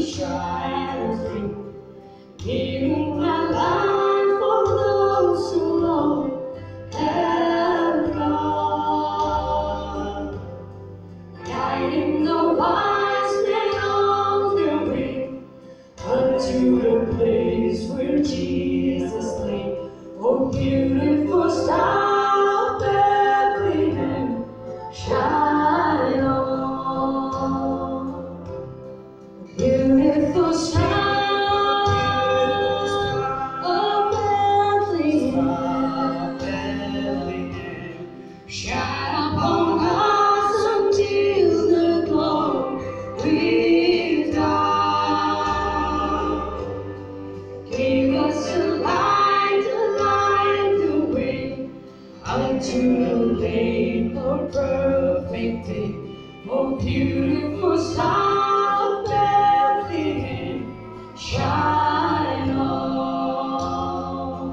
shine through, giving my life for those who long have gone, guiding the wise men on their way unto the place where Jesus lay. Oh, beautiful star of Bethlehem, shine on. Beautiful star of Bethlehem, shine upon us until the glory dawn. Give us a light to light the way unto the lake of perfect day. Oh, beautiful star of Bethlehem, shine on.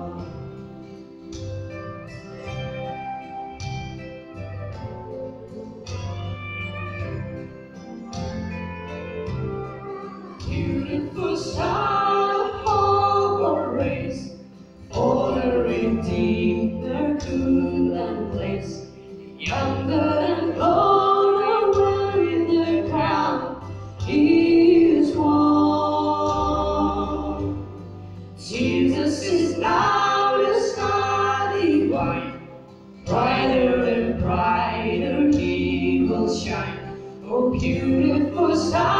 Beautiful star of hope or race, for the Redeemer good and place, younger and older wearing the crown is one. Jesus is now the star divine, brighter and brighter he will shine. Oh, beautiful star